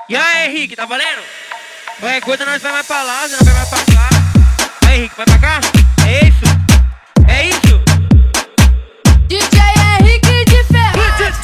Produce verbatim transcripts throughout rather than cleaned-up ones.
E aí, Henrique, tá valendo? Qualquer coisa nós vai mais pra lá, nós vai mais pra cá. Aí, Henrique, vai pra cá? É isso? É isso? D J Henrique de Ferraz.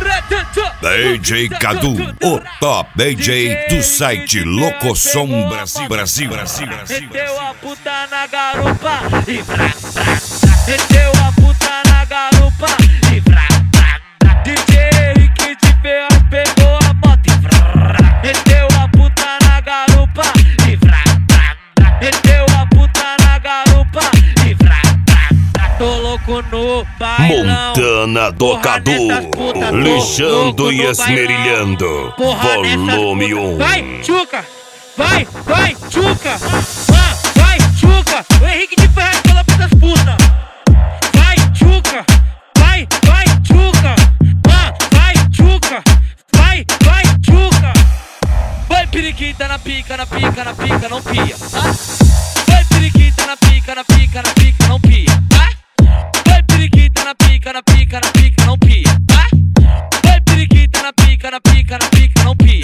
D J Cadu, o top D J do site Locosom Brasil, Brasil, Brasil, Brasil. Meteu a puta na garupa e vrá, vrá, vrá. Meteu a puta na garupa e vrá, vrá, vrá. D J Henrique de Ferraz pegou a moto e vrá. Meteu a puta na garupa e vrá, vrá, vrá. Meteu a puta na garupa e vrá, vrá, vrá. Tô louco no bailão. Montana do Cadu, lixando e esmerilhando. Volume um. Vai, Tchuca! Vai, vai, Tchuca! Ah, vai, Tchuca! O Henrique de Ferraz pela essas putas! Vai, Tchuca! Vai, vai, Tchuca! Ah, vai, Tchuca! Vai, vai, Tchuca! Vai, periquita na pica, na pica, na pica, não pia! Ah? Vai, periquita na pica, na pica, na pica, não pia! Ah? Vai, periquita na pica, na pica, na pica, não pia! Ah? Vai, periquita na pica, na pica, na pica, não pia!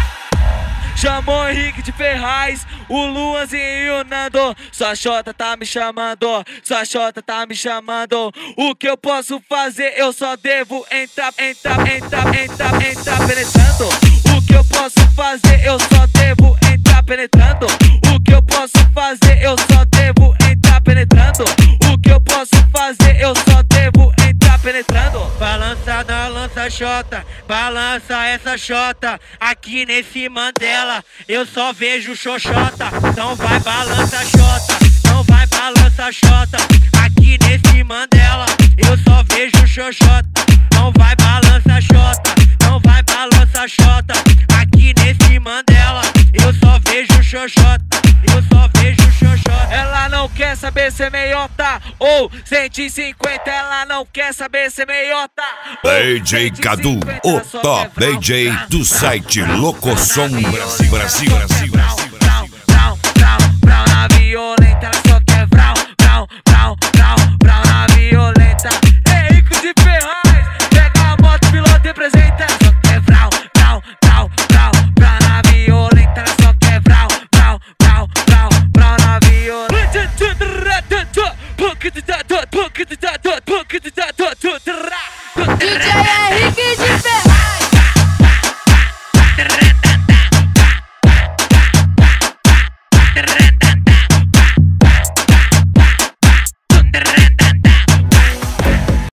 Chamou o Henrique de Ferraz, o Luanzinho e o Nando. Sua xota tá me chamando, sua xota tá me chamando. O que eu posso fazer? Eu só devo entrar, entrar, entrar, entrar, entrar penetrando. O que eu posso fazer? Eu só devo entrar penetrando. O que eu posso fazer? Eu só devo entrar penetrando. O que eu posso fazer? Eu só devo entrar penetrando. Balança da lança xota, balança essa xota. Aqui nesse Mandela eu só vejo xoxota. Não vai balança xota, não vai balança xota. Aqui nesse Mandela eu só vejo xoxota. Não vai balança xota, não vai balança xota. Aqui nesse Mandela eu só vejo xoxota. Eu só vejo xoxota. Ela não quer saber se é meiota ou cento e cinquenta. Ela não quer saber se é meiota. D J Cadu, o top D J do site Locosom Brasil, Brasil, Brasil.